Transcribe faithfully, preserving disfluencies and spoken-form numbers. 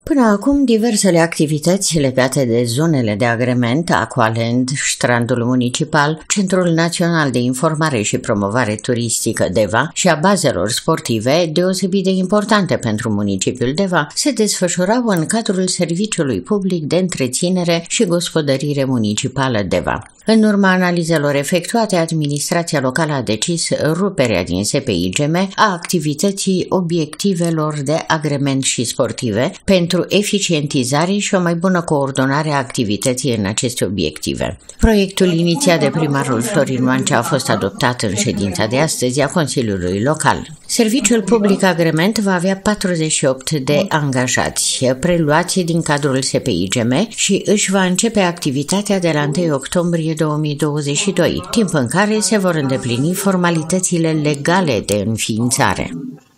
Până acum, diversele activități legate de zonele de agrement, Aqualand, Strandul Municipal, Centrul Național de Informare și Promovare Turistică Deva și a bazelor sportive, deosebit de importante pentru municipiul Deva, se desfășurau în cadrul Serviciului Public de Întreținere și Gospodărire Municipală Deva. În urma analizelor efectuate, administrația locală a decis ruperea din S P I G M a activității obiectivelor de agrement și sportive pentru eficientizare și o mai bună coordonare a activității în aceste obiective. Proiectul inițiat de primarul Florin Mancea a fost adoptat în ședința de astăzi a Consiliului Local. Serviciul Public Agrement va avea patruzeci și opt de angajați preluați din cadrul S P I G M și își va începe activitatea de la întâi octombrie două mii douăzeci și doi, timp în care se vor îndeplini formalitățile legale de înființare.